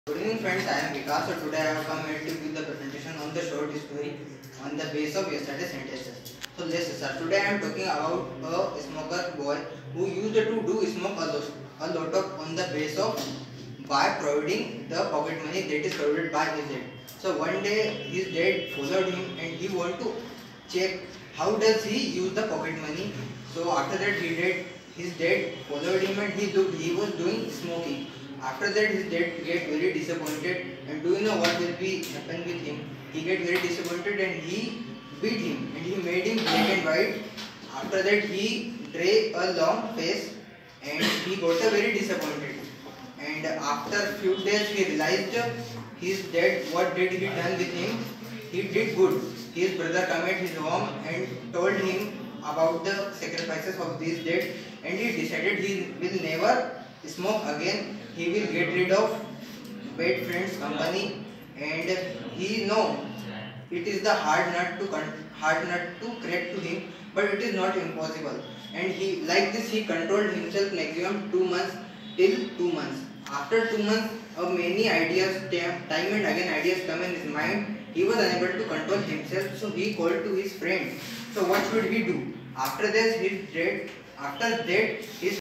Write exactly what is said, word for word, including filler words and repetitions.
Good evening friends, I am Vikas. So today I have come here to give the presentation on the short story on the base of yesterday's sentences. So let's start. Today I am talking about a smoker boy who used to do smoke a lot, a lot of on the base of by providing the pocket money that is provided by his dad. So one day his dad followed him and he want to check how does he use the pocket money. So after that he did his dad followed him and he looked he was doing smoking. After that his dad get very disappointed and do you know what will be happen with him? He get very disappointed and he beat him and he made him black and white. After that he drew a long face and he got a very disappointed. And after few days he realized his dad what did he done with him. He did good. His brother came at his home and told him about the sacrifices of this dad and he decided he will never smoke again. He will get rid of bad friends company and he know it is the hard nut to hard nut to crack to him, but it is not impossible. And he like this he controlled himself maximum two months till two months. After two months of many ideas, time and again ideas come in his mind. He was unable to control himself, so he called to his friend. So what should he do? After this, his dad, after that, his